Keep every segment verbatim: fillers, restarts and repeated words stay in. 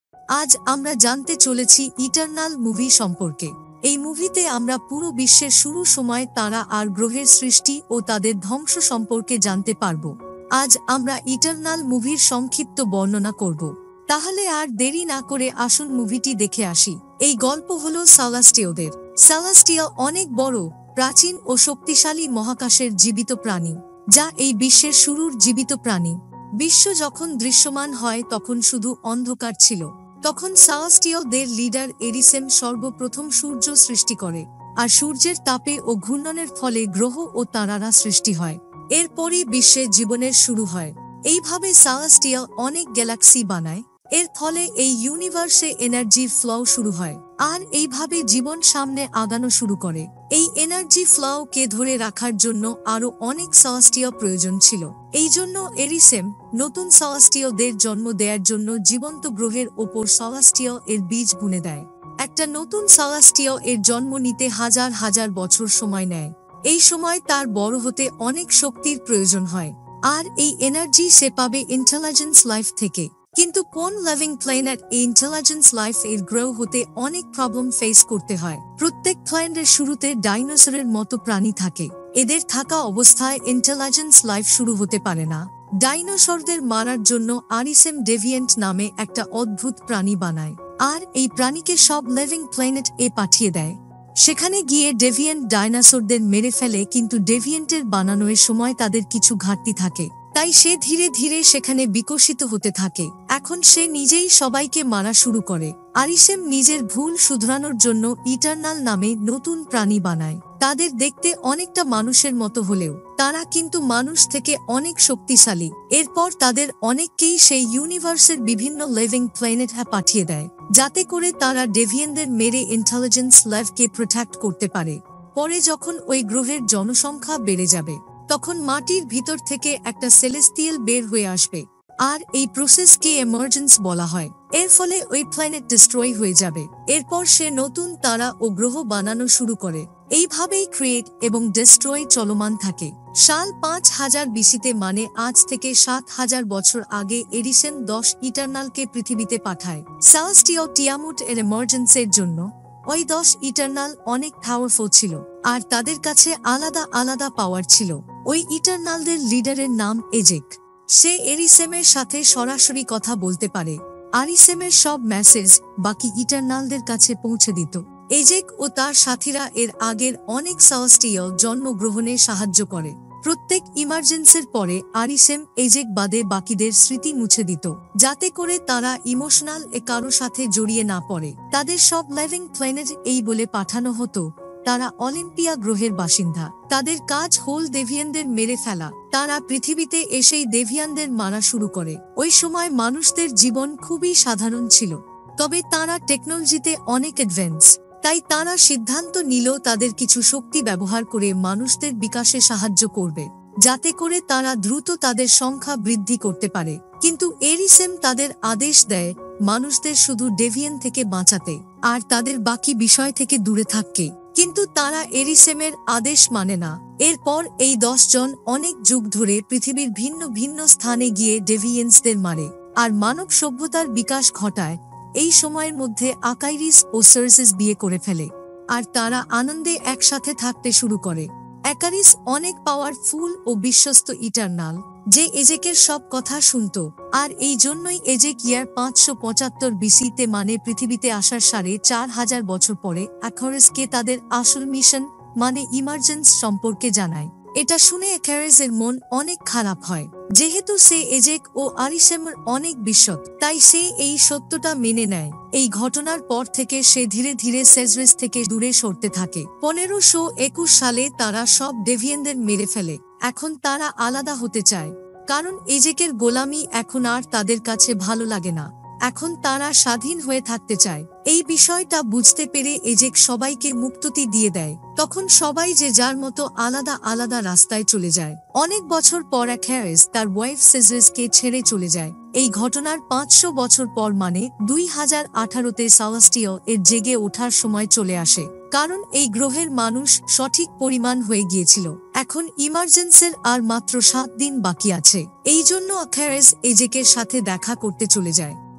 আজ আমরা জানতে চলেছি ইটারনাল মুভি সম্পর্কে। এই মুভিতে আমরা পুরো বিশ্বের শুরু সময় তারা আর গ্রহের সৃষ্টি ও তাদের ধ্বংস সম্পর্কে জানতে পারব। আজ আমরা ইটারনাল মুভির সংক্ষিপ্ত বর্ণনা করব। তাহলে আর দেরি না করে আসুন মুভিটি দেখে আসি। এই গল্প হলো সালাস্টিয়ালদের। সালাস্টিয়াল অনেক বড়, প্রাচীন ও শক্তিশালী মহাকাশের জীবিত প্রাণী, যা এই বিশ্বের শুরুর জীবিত প্রাণী। বিশ্ব যখন দৃশ্যমান হয় তখন শুধু অন্ধকার ছিল। তখন সালাস্টিয়ালদের লিডার এরিসেম সর্বপ্রথম সূর্য সৃষ্টি করে, আর সূর্যের তাপে ও ঘূর্ণনের ফলে গ্রহ ও তারারা সৃষ্টি হয়। এরপরই বিশ্বে জীবনের শুরু হয়। এইভাবে সালাস্টিয়াল অনেক গ্যালাক্সি বানায়। এর ফলে এই ইউনিভার্সে এনার্জির ফ্লো শুরু হয়, আর এইভাবে জীবন সামনে আগানো শুরু করে। এই এনার্জি ফ্লোকে ধরে রাখার জন্য আরো অনেক সালাস্টিয়াল প্রয়োজন ছিল। এই জন্য এরিসেম নতুন সালাস্টিয়ালদের জন্ম দেওয়ার জন্য জীবন্ত গ্রহের ওপর সালাস্টিয়াল এর বীজ বুনে দেয়। একটা নতুন সালাস্টিয়াল এর জন্ম নিতে হাজার হাজার বছর সময় নেয়। এই সময় তার বড় হতে অনেক শক্তির প্রয়োজন হয়, আর এই এনার্জি সে পাবে ইন্টেলিজেন্স লাইফ থেকে। কিন্তু কোন লিভিং প্ল্যানেট এই ইন্টেলিজেন্স লাইফ এর গ্রো হতে অনেক প্রবলেম ফেস করতে হয়। প্রত্যেক প্ল্যানেটের শুরুতে ডাইনোসরের মতো প্রাণী থাকে। এদের থাকা অবস্থায় ইন্টেলিজেন্স লাইফ শুরু হতে পারে না। ডাইনোসরদের মারার জন্য আরিসেম ডেভিয়েন্ট নামে একটা অদ্ভুত প্রাণী বানায়, আর এই প্রাণীকে সব লিভিং প্ল্যানেট এ পাঠিয়ে দেয়। সেখানে গিয়ে ডেভিয়েন্ট ডাইনোসরদের মেরে ফেলে, কিন্তু ডেভিয়েন্টের বানানোর সময় তাদের কিছু ঘাটতি থাকে, তাই সে ধীরে ধীরে সেখানে বিকশিত হতে থাকে। এখন সে নিজেই সবাইকে মারা শুরু করে। আরিসেম নিজের ভুল শুধরানোর জন্য ইটারনাল নামে নতুন প্রাণী বানায়। তাদের দেখতে অনেকটা মানুষের মতো হলেও তারা কিন্তু মানুষ থেকে অনেক শক্তিশালী। এরপর তাদের অনেককেই সেই ইউনিভার্সের বিভিন্ন লিভিং প্ল্যানেটে পাঠিয়ে দেয়, যাতে করে তারা ডেভিয়েন্টদের মেরে ইন্টেলিজেন্স লাইফকে প্রোটেক্ট করতে পারে। পরে যখন ওই গ্রহের জনসংখ্যা বেড়ে যাবে, তখন মাটির ভিতর থেকে একটা সেলেস্টিয়াল বের হয়ে আসবে, আর এই প্রসেসকে এমার্জেন্স বলা হয়। এর ফলে ওই প্ল্যানেট ডিস্ট্রয় হয়ে যাবে। এরপর সে নতুন তারা ও গ্রহ বানানো শুরু করে। এইভাবেই ক্রিয়েট এবং ডিস্ট্রয় চলমান থাকে। সাল পাঁচ হাজার বিসিতে, মানে আজ থেকে সাত হাজার বছর আগে, এরিসেম দশ ইটারনালকে পৃথিবীতে পাঠায় সেলেস্টিয়াল টিয়ামুট এর এমার্জেন্সের জন্য। ওই দশ ইটারনাল অনেক পাওয়ারফুল ছিল, আর তাদের কাছে আলাদা আলাদা পাওয়ার ছিল। ওই ইটারনালদের লিডারের নাম এজেক। সে এরিসেমের সাথে সরাসরি কথা বলতে পারে। আরিসেমের সব মেসেজ বাকি ইটারনালদের কাছে পৌঁছে দিত। এজেক ও তার সাথীরা এর আগের অনেক সেলেস্টিয়াল জন্মগ্রহণে সাহায্য করে। প্রত্যেক ইমার্জেন্সির পরে আরিসেম এজেক বাদে বাকিদের স্মৃতি মুছে দিত, যাতে করে তারা ইমোশনাল এ কারো সাথে জড়িয়ে না পড়ে। তাদের সব লিভিং প্ল্যানেট এই বলে পাঠানো হতো তারা অলিম্পিয়া গ্রহের বাসিন্দা। তাদের কাজ হোল দেভিয়ানদের মেরে ফেলা। তারা পৃথিবীতে এসেই দেভিয়ানদের মারা শুরু করে। ওই সময় মানুষদের জীবন খুবই সাধারণ ছিল, তবে তারা টেকনোলজিতে অনেক অ্যাডভান্স। তাই তারা সিদ্ধান্ত নিল তাদের কিছু শক্তি ব্যবহার করে মানুষদের বিকাশে সাহায্য করবে, যাতে করে তারা দ্রুত তাদের সংখ্যা বৃদ্ধি করতে পারে। কিন্তু এরিসেম তাদের আদেশ দেয় মানুষদের শুধু ডেভিয়ান থেকে বাঁচাতে, আর তাদের বাকি বিষয় থেকে দূরে থাকতে। কিন্তু তারা এরিসেমের আদেশ মানে না। এরপর এই দশ জন অনেক যুগ ধরে পৃথিবীর ভিন্ন ভিন্ন স্থানে গিয়ে ডেভিয়েন্সদের মারে, আর মানব সভ্যতার বিকাশ ঘটায়। এই সময়ের মধ্যে আকাইরিস ও সার্সিস বিয়ে করে ফেলে, আর তারা আনন্দে একসাথে থাকতে শুরু করে। অ্যাকারিস অনেক পাওয়ারফুল ও বিশ্বস্ত ইটারনাল, যে এজেকের সব কথা শুনত, আর এই জন্যই এজেক ইয়ার পাঁচশো পঁচাত্তর বিসিতে, মানে পৃথিবীতে আসার সাড়ে চার হাজার বছর পরে, অ্যাকারিসকে তাদের আসল মিশন মানে ইমার্জেন্স সম্পর্কে জানায়। এটা শুনে অ্যাকারিসের মন অনেক খারাপ হয়। যেহেতু সে এজেক ও আরিসেমের অনেক বিশ্বত, তাই সে এই সত্যটা মেনে নেয়। এই ঘটনার পর থেকে সে ধীরে ধীরে সেজরেস থেকে দূরে সরতে থাকে। পনেরোশো একুশ সালে তারা সব ডেভিয়েনদের মেরে ফেলে। এখন তারা আলাদা হতে চায়, কারণ এজেকের গোলামি এখন আর তাদের কাছে ভালো লাগে না। এখন তারা স্বাধীন হয়ে থাকতে চায়। এই বিষয়টা বুঝতে পেরে এজেক সবাইকে মুক্তি দিয়ে দেয়। তখন সবাই যে যার মতো আলাদা আলাদা রাস্তায় চলে যায়। অনেক বছর পর অ্যাকারিস তার ওয়াইফ সেজরেসকে ছেড়ে চলে যায়। এই ঘটনার পাঁচশো বছর পর, মানে দুই হাজার আঠারোতে সেলেস্টিয়াল এর জেগে ওঠার সময় চলে আসে, কারণ এই গ্রহের মানুষ সঠিক পরিমাণ হয়ে গিয়েছিল। এখন ইমার্জেন্সের আর মাত্র সাত দিন বাকি আছে। এই জন্য অ্যাকারিস এজেকের সাথে দেখা করতে চলে যায়।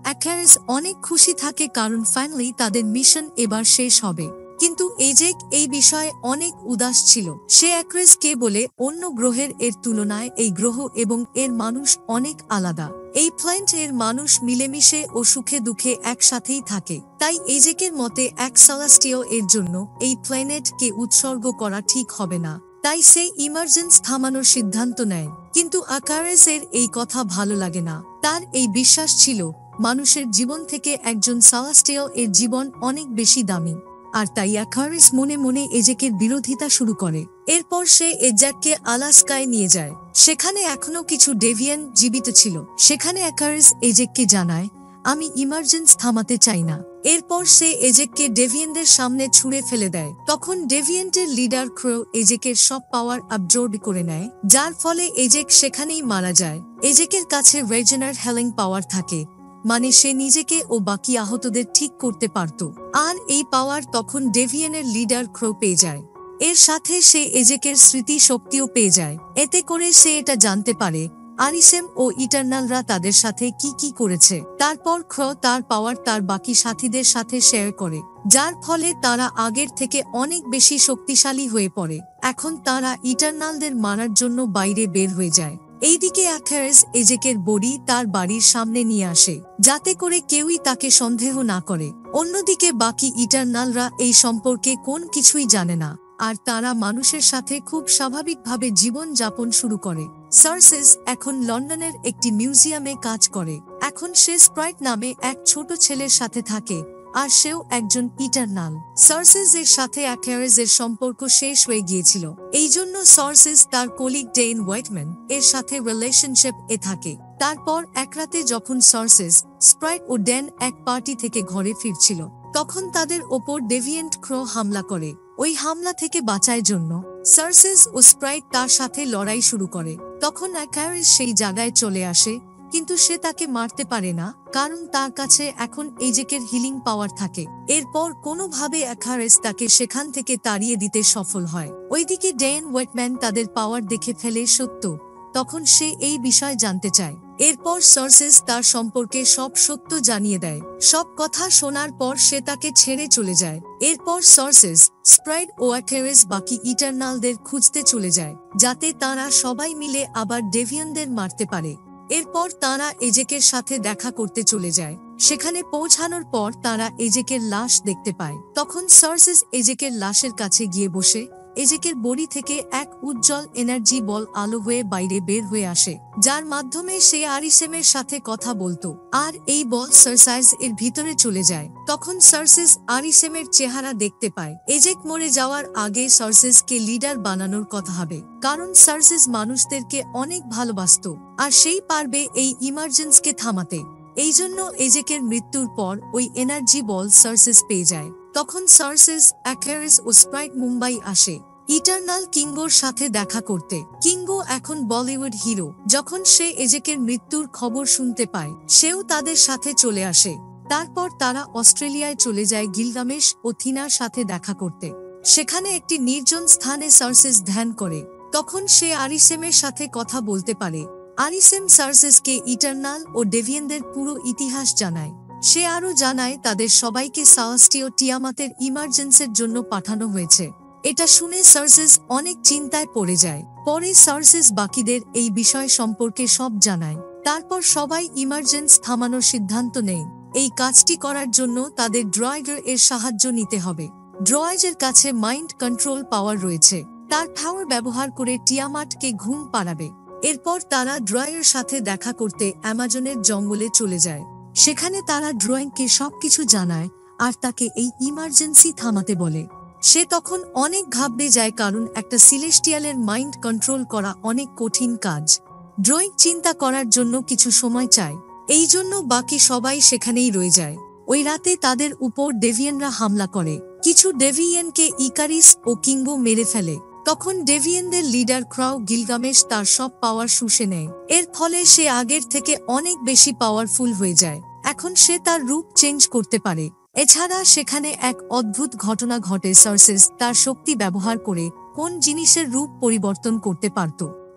অ্যাকারিস অনেক খুশি থাকে কারণ ফাইনালি তাদের মিশন এবার শেষ হবে। কিন্তু এজেক এই বিষয়ে অনেক উদাস ছিল। সে অ্যাকারিসকে বলে অন্য গ্রহের এর তুলনায় এই গ্রহ এবং এর মানুষ অনেক আলাদা। এই প্ল্যানেট এর মানুষ মিলেমিশে ও সুখে দুঃখে একসাথেই থাকে। তাই এজেকের মতে এক সেলেস্টিয়াল এর জন্য এই প্ল্যানেটকে উৎসর্গ করা ঠিক হবে না। তাই সে ইমার্জেন্স থামানোর সিদ্ধান্ত নেয়। কিন্তু অ্যাকারিসের এই কথা ভালো লাগে না। তার এই বিশ্বাস ছিল মানুষের জীবন থেকে একজন সেলেস্টিয়াল এর জীবন অনেক বেশি দামি। আর তাই অ্যাকারিস মনে মনে এজেকের বিরোধিতা শুরু করে। এরপর সে এজাককে আলাস্কায় নিয়ে যায়। সেখানে এখনো কিছু ডেভিয়ান জীবিত ছিল। সেখানে অ্যাকারিস এজেককে জানায়, আমি ইমার্জেন্স থামাতে চাই না। এরপর সে এজেককে ডেভিয়েন্টদের সামনে ছুঁড়ে ফেলে দেয়। তখন ডেভিয়েন্টের লিডার ক্রো এজেকের সব পাওয়ার অ্যাবজর্ব করে নেয়, যার ফলে এজেক সেখানেই মারা যায়। এজেকের কাছে রেজেনার হেলিং পাওয়ার থাকে, মানে সে নিজেকে ও বাকি আহতদের ঠিক করতে পারত। আর এই পাওয়ার তখন ডেভিয়েনের লিডার ক্রো পেয়ে যায়। এর সাথে সে এজেকের স্মৃতি শক্তিও পেয়ে যায়। এতে করে সে এটা জানতে পারে আরিসেম ও ইটারনালরা তাদের সাথে কি কি করেছে। তারপর ক্রো তার পাওয়ার তার বাকি সাথীদের সাথে শেয়ার করে, যার ফলে তারা আগের থেকে অনেক বেশি শক্তিশালী হয়ে পড়ে। এখন তারা ইটারনালদের মারার জন্য বাইরে বের হয়ে যায়। এইদিকে অ্যাকারিস এজেকের বডি তার বাড়ির সামনে নিয়ে আসে, যাতে করে কেউই তাকে সন্দেহ না করে। অন্যদিকে বাকি ইটারনালরা এই সম্পর্কে কোন কিছুই জানে না, আর তারা মানুষের সাথে খুব স্বাভাবিকভাবে জীবন যাপন শুরু করে। সার্সেস এখন লন্ডনের একটি মিউজিয়ামে কাজ করে। এখন সে স্প্রাইট নামে এক ছোট ছেলের সাথে থাকে, আর সেও একজন ইটারনাল। সার্সেস এর সাথে অ্যাকারিস এর সম্পর্ক শেষ হয়ে গিয়েছিল। এই জন্য সার্সেস তার কলিগ ডেন হোয়াইটম্যান এর সাথে রিলেশনশিপ এ থাকে। তারপর এক রাতে যখন সার্সেস, স্প্রাইট ও ডেন এক পার্টি থেকে ঘরে ফিরছিল, তখন তাদের ওপর ডেভিয়েন্ট ক্রো হামলা করে। ওই হামলা থেকে বাঁচার জন্য সার্সেস ও স্প্রাইট তার সাথে লড়াই শুরু করে। তখন অ্যাকারিস সেই জায়গায় চলে আসে, কিন্তু সে তাকে মারতে পারে না, কারণ তার কাছে এখন এজেকের হিলিং পাওয়ার থাকে। এরপর কোনোভাবে অ্যাকারিস তাকে সেখান থেকে তাড়িয়ে দিতে সফল হয়। ওইদিকে ডেন হোয়াইটম্যান তাদের পাওয়ার দেখে ফেলে সত্য। তখন সে এই বিষয় জানতে চায়। এরপর সার্সেস তার সম্পর্কে সব সত্য জানিয়ে দেয়। সব কথা শোনার পর সে তাকে ছেড়ে চলে যায়। এরপর সার্সেস, স্প্রাইট ও অ্যাকারিস বাকি ইটারনালদের খুঁজতে চলে যায়, যাতে তারা সবাই মিলে আবার ডেভিয়ানদের মারতে পারে। এরপর তারা এজেকের সাথে দেখা করতে চলে যায়। সেখানে পৌঁছানোর পর তারা এজেকের লাশ দেখতে পায়। তখন সার্সেস এজেকের লাশের কাছে গিয়ে বসে। এজেকের বডি থেকে এক উজ্জ্বল এনার্জি বল আলো হয়ে বাইরে বের হয়ে আসে, যার মাধ্যমে সে আরিসেমের সাথে কথা বলতো। আর এই বল সার্সাইস এর ভিতরে চলে যায়। তখন সার্সেস আরিসেমের চেহারা দেখতে পায়। এজেক মরে যাওয়ার আগে সার্সেসকে লিডার বানানোর কথা হবে, কারণ সার্সেস মানুষদেরকে অনেক ভালোবাসতো, আর সেই পারবে এই ইমার্জেন্সকে থামাতে। এই জন্য এজেকের মৃত্যুর পর ওই এনার্জি বল সার্সেস পেয়ে যায়। তখন সার্সেস, অ্যাকারিস ও স্প্রাইট মুম্বাই আসে ইটারনাল কিঙ্গোর সাথে দেখা করতে। কিঙ্গো এখন বলিউড হিরো। যখন সে এজেকের মৃত্যুর খবর শুনতে পায়, সেও তাদের সাথে চলে আসে। তারপর তারা অস্ট্রেলিয়ায় চলে যায় গিলগামেশ ও থিনার সাথে দেখা করতে। সেখানে একটি নির্জন স্থানে সার্সেস ধ্যান করে। তখন সে আরিসেমের সাথে কথা বলতে পারে। আরিসেম সার্সেসকে ইটারনাল ও ডেভিয়েনদের পুরো ইতিহাস জানায়। সে আরও জানায় তাদের সবাইকে সেলেস্টিয়াল টিয়ামাতের ইমার্জেন্সির জন্য পাঠানো হয়েছে। এটা শুনে সার্সেস অনেক চিন্তায় পড়ে যায়। পরে সার্সেস বাকিদের এই বিষয় সম্পর্কে সব জানায়। তারপর সবাই ইমার্জেন্স থামানোর সিদ্ধান্ত নেয়। এই কাজটি করার জন্য তাদের ড্রয়েডার এর সাহায্য নিতে হবে। ড্রয়েডের কাছে মাইন্ড কন্ট্রোল পাওয়ার রয়েছে। তার পাওয়ার ব্যবহার করে টিয়ামাটকে ঘুম পাড়াবে। এরপর তারা ড্রয়ের সাথে দেখা করতে অ্যামাজনের জঙ্গলে চলে যায়। সেখানে তারা ড্রয়িংকে সবকিছু জানায় আর তাকে এই ইমার্জেন্সি থামাতে বলে। সে তখন অনেক ঘাবড়ে যায়, কারণ একটা সিলেস্টিয়ালের মাইন্ড কন্ট্রোল করা অনেক কঠিন কাজ। ড্রয়িং চিন্তা করার জন্য কিছু সময় চায়। এই জন্য বাকি সবাই সেখানেই রয়ে যায়। ওই রাতে তাদের উপর ডেভিয়েনরা হামলা করে। কিছু ডেভিয়েনকে ইকারিস ও কিঙ্গো মেরে ফেলে। তখন ডেভিয়েনদের লিডার ক্রাউ গিলগামেশ তার সব পাওয়ার শুষে নেয়। এর ফলে সে আগের থেকে অনেক বেশি পাওয়ারফুল হয়ে যায়। এখন সে তার রূপ চেঞ্জ করতে পারে। এছাড়া সেখানে এক অদ্ভুত ঘটনা ঘটে। সার্সেস তার শক্তি ব্যবহার করে কোন জিনিসের রূপ পরিবর্তন করতে পারত।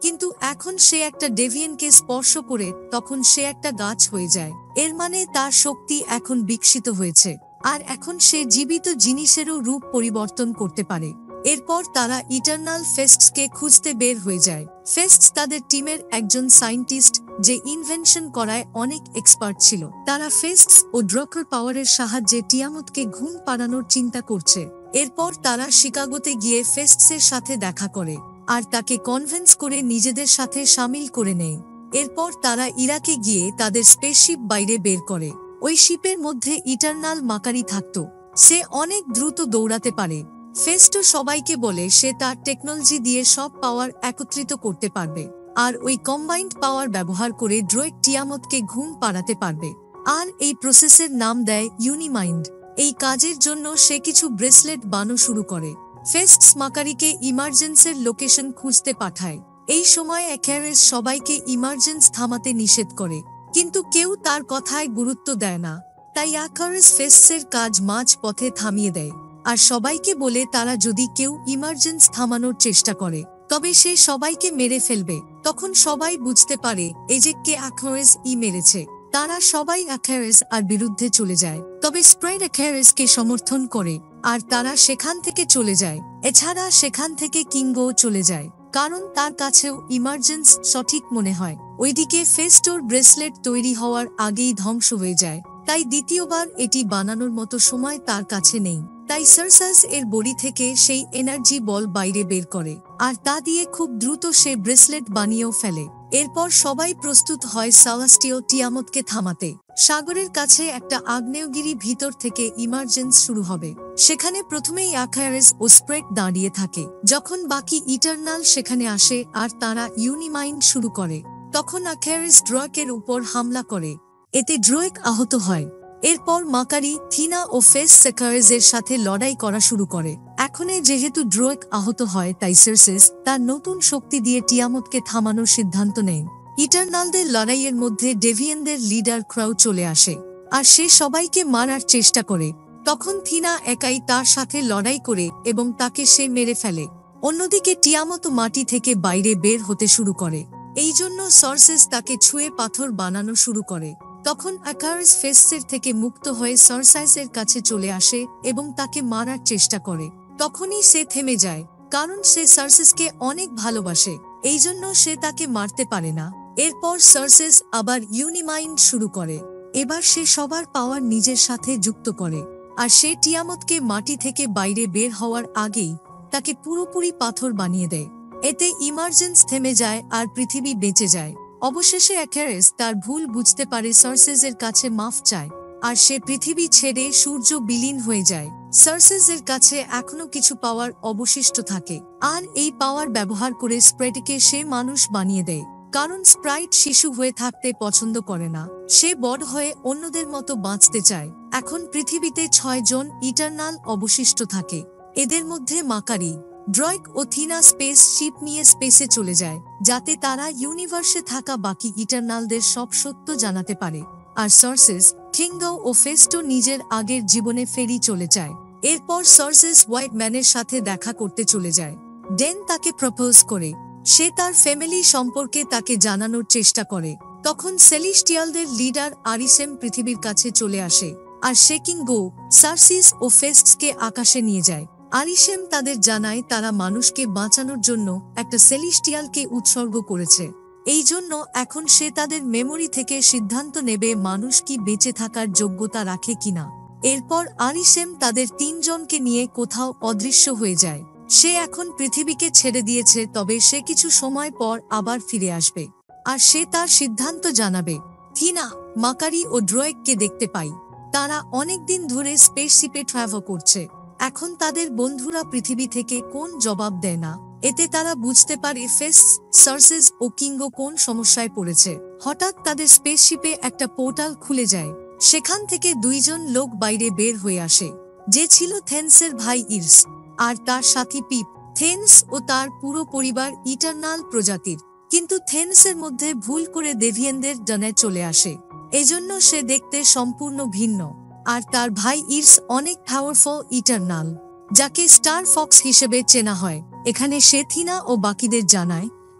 কিন্তু এখন সে একটা ডেভিয়েনকে স্পর্শ করে তখন সে একটা গাছ হয়ে যায়। এর মানে তার শক্তি এখন বিকশিত হয়েছে, আর এখন সে জীবিত জিনিসেরও রূপ পরিবর্তন করতে পারে। এরপর তারা ইটারনাল ফেস্টসকে খুঁজতে বের হয়ে যায়। ফেস্টস তাদের টিমের একজন সায়েন্টিস্ট যে ইনভেনশন করায় অনেক এক্সপার্ট ছিল। তারা ফেস্টস ও ড্রকার পাওয়ারের সাহায্যে টিয়ামতকে ঘুম পাড়ানোর চিন্তা করছে। এরপর তারা শিকাগোতে গিয়ে ফেস্টসের সাথে দেখা করে আর তাকে কনভিন্স করে নিজেদের সাথে শামিল করে নেয়। এরপর তারা ইরাকে গিয়ে তাদের স্পেসশিপ বাইরে বের করে। ওই শিপের মধ্যে ইটারনাল মাকারি থাকত। সে অনেক দ্রুত দৌড়াতে পারে। ফেস্টো সবাইকে বলে সে তার টেকনোলজি দিয়ে সব পাওয়ার একত্রিত করতে পারবে, আর ওই কম্বাইন্ড পাওয়ার ব্যবহার করে ড্রয়েক টিয়ামতকে ঘুম পাড়াতে পারবে। আর এই প্রসেসের নাম দেয় ইউনিমাইন্ড। এই কাজের জন্য সে কিছু ব্রেসলেট বানানো শুরু করে। ফেস্টস মাকারিকে ইমার্জেন্সের লোকেশন খুঁজতে পাঠায়। এই সময় অ্যাকারেস সবাইকে ইমার্জেন্স থামাতে নিষেধ করে, কিন্তু কেউ তার কথায় গুরুত্ব দেয় না। তাই অ্যাকারেস ফেস্টসের কাজ মাঝ পথে থামিয়ে দেয় আর সবাইকে বলে তারা যদি কেউ ইমার্জেন্স থামানোর চেষ্টা করে তবে সে সবাইকে মেরে ফেলবে। তখন সবাই বুঝতে পারে এই যে কে অ্যাকারেস ই মেরেছে। তারা সবাই অ্যাকারেস আর বিরুদ্ধে চলে যায়, তবে স্প্রাইট অ্যাকারেসকে সমর্থন করে আর তারা সেখান থেকে চলে যায়। এছাড়া সেখান থেকে কিঙ্গো চলে যায়, কারণ তার কাছেও ইমার্জেন্স সঠিক মনে হয়। ওইদিকে ফেস্টোর ব্রেসলেট তৈরি হওয়ার আগেই ধ্বংস হয়ে যায়, তাই দ্বিতীয়বার এটি বানানোর মতো সময় তার কাছে নেই। তাই সার্সাস এর বডি থেকে সেই এনার্জি বল বাইরে বের করে আর তা দিয়ে খুব দ্রুত সে ব্রেসলেট বানিয়েও ফেলে। এরপর সবাই প্রস্তুত হয় সেলেস্টিয়াল টিয়ামতকে থামাতে। সাগরের কাছে একটা আগ্নেয়গিরি ভিতর থেকে ইমার্জেন্স শুরু হবে। সেখানে প্রথমেই অ্যাকারেস ও স্প্রেট দাঁড়িয়ে থাকে। যখন বাকি ইটারনাল সেখানে আসে আর তারা ইউনিমাইন্ড শুরু করে, তখন অ্যাকারেস ড্রয়েকের উপর হামলা করে। এতে ড্রয়েক আহত হয়। এরপর মাকারি, থিনা ও ফেস অ্যাকারেসের সাথে লড়াই করা শুরু করে। এখন যেহেতু ড্রয়েক আহত হয় তাই সার্সেস তার নতুন শক্তি দিয়ে টিয়ামতকে থামানোর সিদ্ধান্ত নেয়। ইটারনালদের লড়াইয়ের মধ্যে ডেভিয়েনদের লিডার ক্রাউ চলে আসে আর সে সবাইকে মারার চেষ্টা করে। তখন থিনা একাই তার সাথে লড়াই করে এবং তাকে সে মেরে ফেলে। অন্যদিকে টিয়ামত মাটি থেকে বাইরে বের হতে শুরু করে। এই জন্য সার্সেস তাকে ছুঁয়ে পাথর বানানো শুরু করে। তখন অ্যাকারেস ফেস্টসের থেকে মুক্ত হয়ে সার্সাইসের কাছে চলে আসে এবং তাকে মারার চেষ্টা করে। তখনই সে থেমে যায়, কারণ সে সার্সেসকে অনেক ভালোবাসে। এই জন্য সে তাকে মারতে পারে না। এরপর সার্সেস আবার ইউনিমাইন্ড শুরু করে। এবার সে সবার পাওয়ার নিজের সাথে যুক্ত করে আর সে টিয়ামতকে মাটি থেকে বাইরে বের হওয়ার আগেই তাকে পুরোপুরি পাথর বানিয়ে দেয়। এতে ইমার্জেন্স থেমে যায় আর পৃথিবী বেঁচে যায়। অবশেষে অ্যাকারেস তার ভুল বুঝতে পারে, সার্সেসের কাছে মাফ চায় আর সে পৃথিবী ছেড়ে সূর্য বিলীন হয়ে যায়। সার্সেসের কাছে এখনো কিছু পাওয়ার অবশিষ্ট থাকে আর এই পাওয়ার ব্যবহার করে স্প্রাইটকে সে মানুষ বানিয়ে দেয়, কারণ স্প্রাইট শিশু হয়ে থাকতে পছন্দ করে না। সে বড় হয়ে অন্যদের মতো বাঁচতে চায়। এখন পৃথিবীতে ছয় জন ইটারনাল অবশিষ্ট থাকে। এদের মধ্যে মাকারি, ড্রয়েক ও থিনা স্পেস শিপ নিয়ে স্পেসে চলে যায়, যাতে তারা ইউনিভার্সে থাকা বাকি ইটারনালদের সব সত্য জানাতে পারে। আর সার্সেস, কিঙ্গো ও ফেস্টো নিজের আগের জীবনে ফেরি চলে যায়। এরপর সার্সেস হোয়াইট ম্যানের সাথে দেখা করতে চলে যায়। ডেন তাকে প্রপোজ করে। সে তার ফ্যামিলি সম্পর্কে তাকে জানানোর চেষ্টা করে। তখন সেলেস্টিয়ালদের লিডার আরিসেম পৃথিবীর কাছে চলে আসে আর সে কিঙ্গো, সার্সিস ও ফেস্টসকে আকাশে নিয়ে যায়। আরিসেম তাদের জানায় তারা মানুষকে বাঁচানোর জন্য একটা সেলেস্টিয়ালকে উৎসর্গ করেছে। এই জন্য এখন সে তাদের মেমোরি থেকে সিদ্ধান্ত নেবে মানুষ কি বেঁচে থাকার যোগ্যতা রাখে কিনা। এরপর আরিসেম তাদের তিনজনকে নিয়ে কোথাও অদৃশ্য হয়ে যায়। সে এখন পৃথিবীকে ছেড়ে দিয়েছে, তবে সে কিছু সময় পর আবার ফিরে আসবে আর সে তার সিদ্ধান্ত জানাবে। থিনা, মাকারি ও ড্রয়েককে দেখতে পাই। তারা অনেকদিন ধরে স্পেসশিপে ট্রাভেল করছে। এখন তাদের বন্ধুরা পৃথিবী থেকে কোন জবাব দেয় না। এতে তারা বুঝতে পারে ফেস্টস, সার্সেস ও কিঙ্গো কোন সমস্যায় পড়েছে। হঠাৎ তাদের স্পেসশিপে একটা পোর্টাল খুলে যায়। সেখান থেকে দুইজন লোক বাইরে বের হয়ে আসে, যে ছিল থেন্সের ভাই ইরস আর তার সাথী পিপ। থেন্স ও তার পুরো পরিবার ইটারনাল প্রজাতির, কিন্তু থেন্সের মধ্যে ভুল করে ডেভিয়েনদের ডানে চলে আসে। এজন্য সে দেখতে সম্পূর্ণ ভিন্ন। আর তার ভাই ইরস অনেক পাওয়ারফুল ইটারনাল, যাকে স্টার ফক্স হিসেবে চেনা হয়। এখানে সে থিনা ও বাকিদের জানায়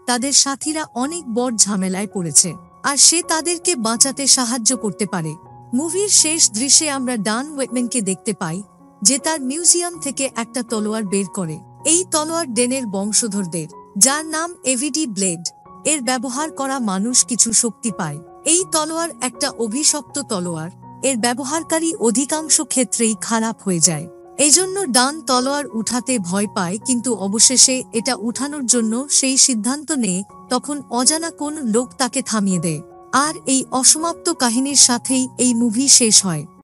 তাদের সাথীরা অনেক বড় ঝামেলায় পড়েছে আর সে তাদেরকে বাঁচাতে সাহায্য করতে পারে। মুভির শেষ দৃশ্যে আমরা ডান ওয়েটম্যানকে দেখতে পাই, যে তার মিউজিয়াম থেকে একটা তলোয়ার বের করে। এই তলোয়ার ডেনের বংশধরদের, যার নাম এভিডি ব্লেড, এর ব্যবহার করা মানুষ কিছু শক্তি পায়। এই তলোয়ার একটা অভিশপ্ত তলোয়ার, এর ব্যবহারকারী অধিকাংশ ক্ষেত্রেই খারাপ হয়ে যায়। এজন্য ডান তলোয়ার উঠাতে ভয় পায়, কিন্তু অবশেষে এটা উঠানোর জন্য সেই সিদ্ধান্ত নেয়। তখন অজানা কোন লোক তাকে থামিয়ে দেয়। আর এই অসমাপ্ত কাহিনীর সাথেই এই মুভি শেষ হয়।